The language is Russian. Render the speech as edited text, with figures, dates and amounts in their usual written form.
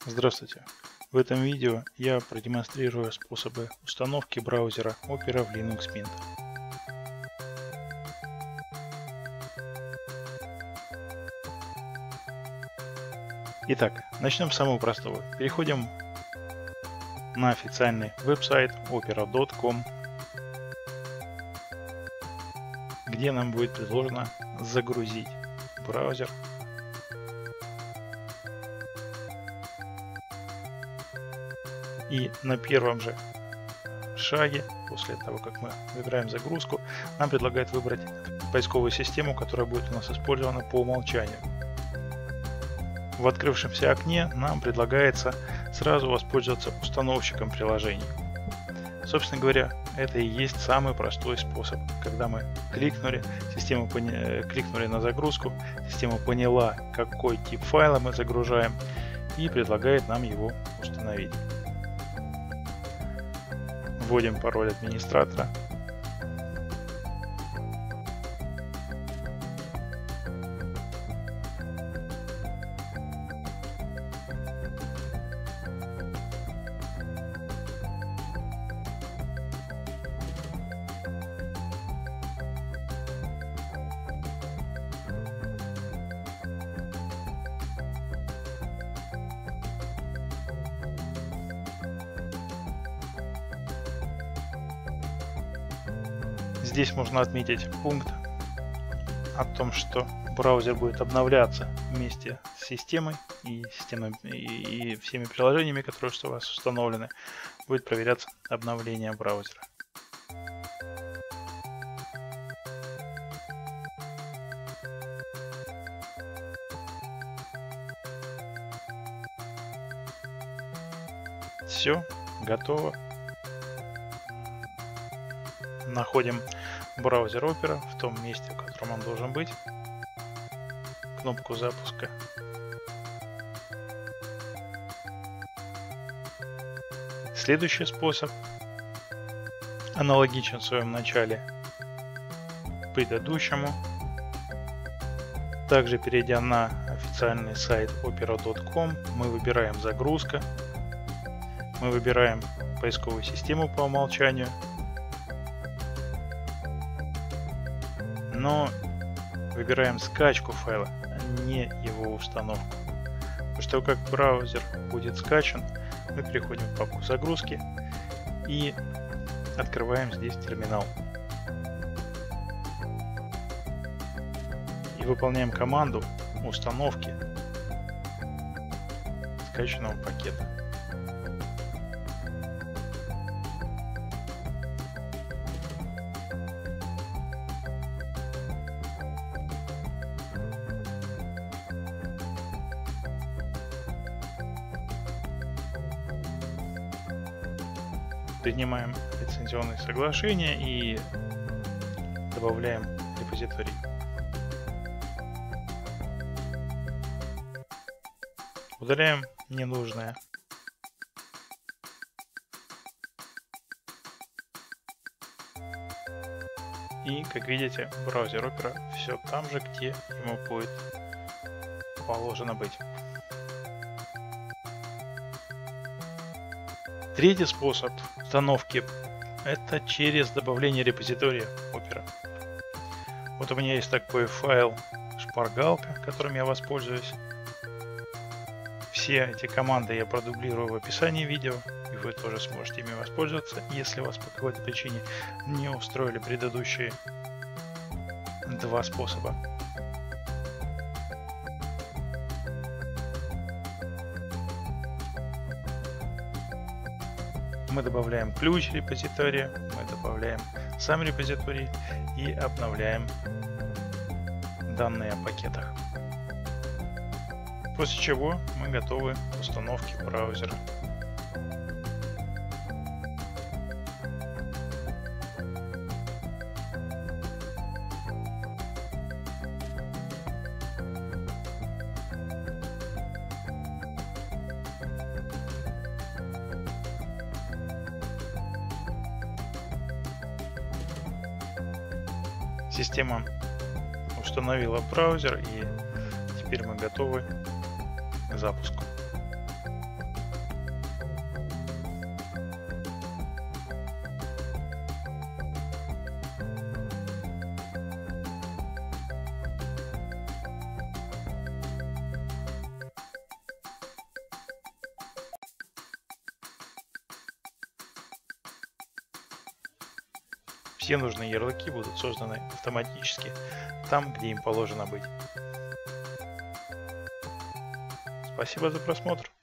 Здравствуйте! В этом видео я продемонстрирую способы установки браузера Opera в Linux Mint. Итак, начнем с самого простого. Переходим на официальный веб-сайт opera.com, где нам будет предложено загрузить браузер. И на первом же шаге, после того, как мы выбираем загрузку, нам предлагают выбрать поисковую систему, которая будет у нас использована по умолчанию. В открывшемся окне нам предлагается сразу воспользоваться установщиком приложений. Собственно говоря, это и есть самый простой способ. Когда мы кликнули на загрузку, система поняла, какой тип файла мы загружаем, и предлагает нам его установить. Вводим пароль администратора. Здесь можно отметить пункт о том, что браузер будет обновляться вместе с системой и всеми приложениями, которые у вас установлены. Будет проверяться обновление браузера. Все, готово. Находим браузер Opera в том месте, в котором он должен быть. Кнопку запуска. Следующий способ аналогичен в своем начале предыдущему. Также, перейдя на официальный сайт opera.com, мы выбираем загрузка. Мы выбираем поисковую систему по умолчанию. Но выбираем скачку файла, а не его установку. После того, как браузер будет скачан, мы переходим в папку загрузки и открываем здесь терминал. И выполняем команду установки скачанного пакета. Принимаем лицензионные соглашения и добавляем репозиторий. Удаляем ненужное. И, как видите, браузер Opera все там же, где ему будет положено быть. Третий способ установки — это через добавление репозитория Opera. Вот у меня есть такой файл шпаргалка, которым я воспользуюсь. Все эти команды я продублирую в описании видео, и вы тоже сможете ими воспользоваться, если вас по какой-то причине не устроили предыдущие два способа. Мы добавляем ключ репозитория, мы добавляем сам репозиторий и обновляем данные о пакетах. После чего мы готовы к установке браузера. Система установила браузер, и теперь мы готовы к запуску. Все нужные ярлыки будут созданы автоматически там, где им положено быть. Спасибо за просмотр.